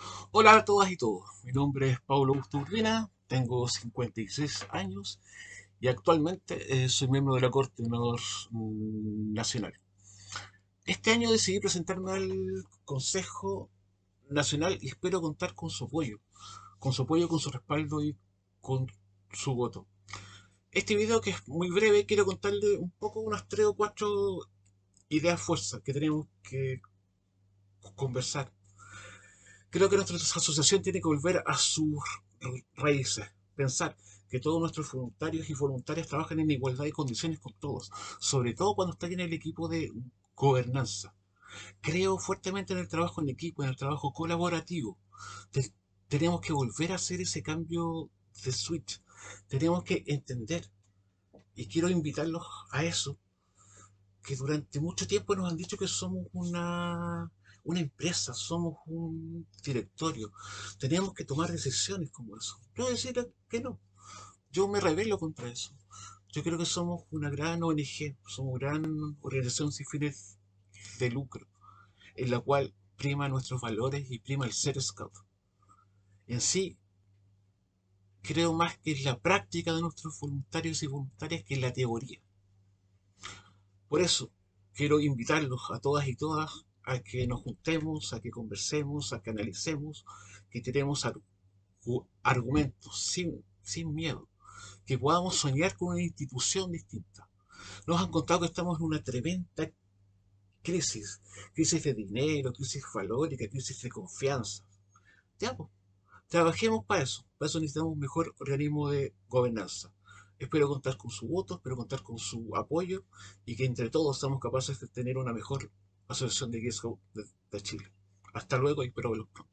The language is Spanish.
Hola a todas y todos, mi nombre es Pablo Augusto Urbina, tengo 56 años y actualmente soy miembro de la Corte de Honor Nacional. Este año decidí presentarme al Consejo Nacional y espero contar con su apoyo, con su respaldo y con su voto. Este video, que es muy breve, quiero contarle un poco, unas tres o cuatro ideas fuerzas que tenemos que conversar. Creo que nuestra asociación tiene que volver a sus raíces, pensar que todos nuestros voluntarios y voluntarias trabajan en igualdad de condiciones con todos, sobre todo cuando están en el equipo de gobernanza. Creo fuertemente en el trabajo en equipo, en el trabajo colaborativo. Te- Tenemos que volver a hacer ese cambio de switch. Tenemos que entender, y quiero invitarlos a eso, que durante mucho tiempo nos han dicho que somos una empresa, somos un directorio. Tenemos que tomar decisiones como eso. Yo decir que no. Yo me rebelo contra eso. Yo creo que somos una gran ONG, somos una gran organización sin fines de lucro, en la cual prima nuestros valores y prima el ser scout. En sí, creo más que es la práctica de nuestros voluntarios y voluntarias que la teoría. Por eso, quiero invitarlos a todas y todas a que nos juntemos, a que conversemos, a que analicemos, que tenemos argumentos sin miedo, que podamos soñar con una institución distinta. Nos han contado que estamos en una tremenda crisis de dinero, crisis valórica, crisis de confianza. Ya, pues, trabajemos para eso necesitamos un mejor organismo de gobernanza. Espero contar con su voto, espero contar con su apoyo y que entre todos seamos capaces de tener una mejor asociación de Guía Scout de Chile. Hasta luego y espero verlos pronto.